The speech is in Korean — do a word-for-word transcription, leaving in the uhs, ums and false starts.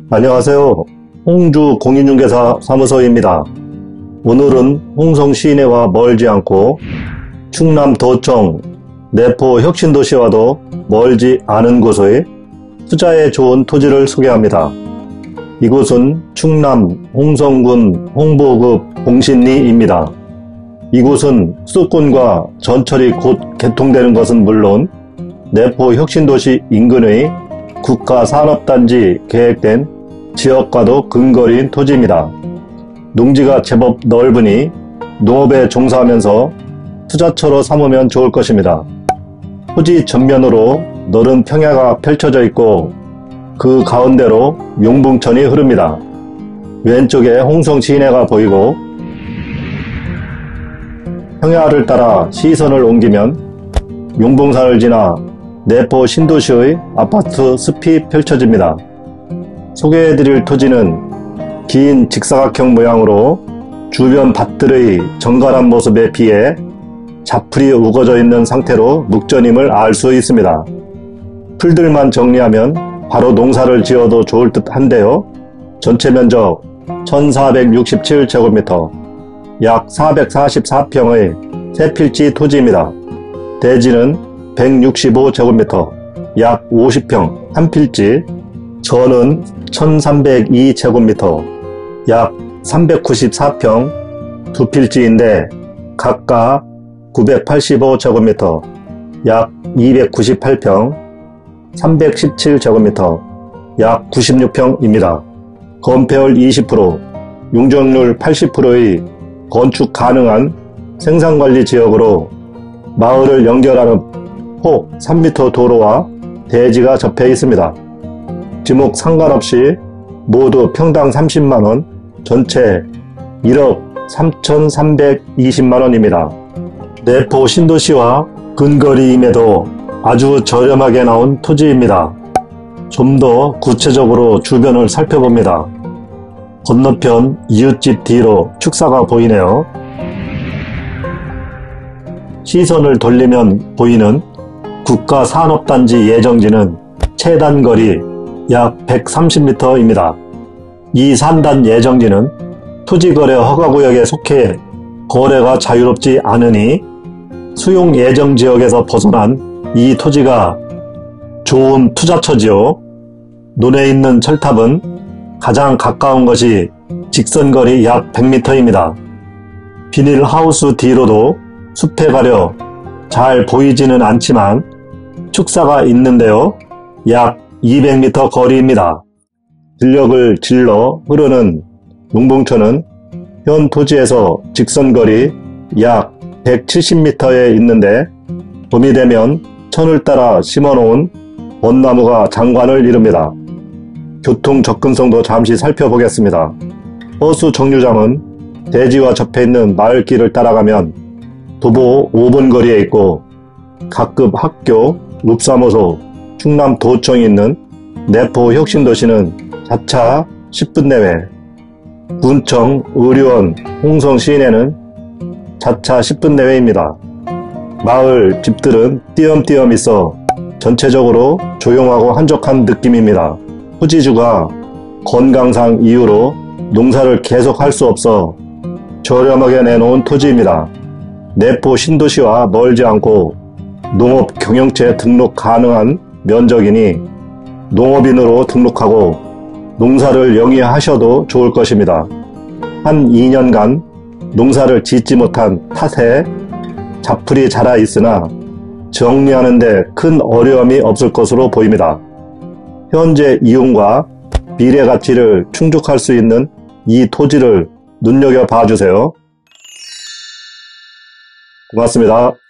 안녕하세요. 홍주 공인중개사 사무소입니다. 오늘은 홍성 시내와 멀지 않고 충남 도청 내포 혁신도시와도 멀지 않은 곳의 투자에 좋은 토지를 소개합니다. 이곳은 충남 홍성군 홍보급 봉신리입니다. 이곳은 수도권과 전철이 곧 개통되는 것은 물론 내포 혁신도시 인근의 국가산업단지 계획된 지역과도 근거리인 토지입니다. 농지가 제법 넓으니 농업에 종사하면서 투자처로 삼으면 좋을 것입니다. 토지 전면으로 넓은 평야가 펼쳐져 있고 그 가운데로 용봉천이 흐릅니다. 왼쪽에 홍성 시내가 보이고 평야를 따라 시선을 옮기면 용봉산을 지나 내포 신도시의 아파트 숲이 펼쳐집니다. 소개해드릴 토지는 긴 직사각형 모양으로 주변 밭들의 정갈한 모습에 비해 자풀이 우거져 있는 상태로 묵전임을 알 수 있습니다. 풀들만 정리하면 바로 농사를 지어도 좋을 듯 한데요. 전체 면적 천사백육십칠 제곱미터, 약 사백사십사 평의 세 필지 토지입니다. 대지는 백육십오 제곱미터, 약 오십 평 한 필지, 전은 천삼백이 제곱미터, 약 삼백구십사 평 두 필지인데 각각 구백팔십오 제곱미터, 약 이백구십팔 평, 삼백십칠 제곱미터, 약 구십육 평입니다. 건폐율 이십 퍼센트, 용적률 팔십 퍼센트의 건축 가능한 생산관리 지역으로 마을을 연결하는 폭 삼 미터 도로와 대지가 접해 있습니다. 지목 상관없이 모두 평당 삼십만 원, 전체 일억 삼천삼백이십만 원입니다. 내포 신도시와 근거리임에도 아주 저렴하게 나온 토지입니다. 좀 더 구체적으로 주변을 살펴봅니다. 건너편 이웃집 뒤로 축사가 보이네요. 시선을 돌리면 보이는 국가산업단지 예정지는 최단거리 약 백삼십 미터입니다. 이 산단 예정지는 토지거래 허가구역에 속해 거래가 자유롭지 않으니 수용 예정지역에서 벗어난 이 토지가 좋은 투자처지요. 논에 있는 철탑은 가장 가까운 것이 직선거리 약 백 미터입니다. 비닐하우스 뒤로도 숲에 가려 잘 보이지는 않지만 축사가 있는데요. 약 이백 미터 거리입니다. 들녘을 질러 흐르는 용봉천은 현 토지에서 직선거리 약 백칠십 미터에 있는데 봄이 되면 천을 따라 심어놓은 벚나무가 장관을 이룹니다. 교통 접근성도 잠시 살펴보겠습니다. 버스 정류장은 대지와 접해있는 마을길을 따라가면 도보 오 분 거리에 있고 각급 학교, 읍사무소, 충남 도청이 있는 내포 혁신도시는 자차 십 분 내외, 군청, 의료원, 홍성 시내는 자차 십 분 내외입니다. 마을 집들은 띄엄띄엄 있어 전체적으로 조용하고 한적한 느낌입니다. 토지주가 건강상 이유로 농사를 계속할 수 없어 저렴하게 내놓은 토지입니다. 내포 신도시와 멀지 않고 농업 경영체 등록 가능한 면적이니 농업인으로 등록하고 농사를 영위하셔도 좋을 것입니다. 한 이 년간 농사를 짓지 못한 탓에 자풀이 자라 있으나 정리하는 데 큰 어려움이 없을 것으로 보입니다. 현재 이용과 미래 가치를 충족할 수 있는 이 토지를 눈여겨봐 주세요. 고맙습니다.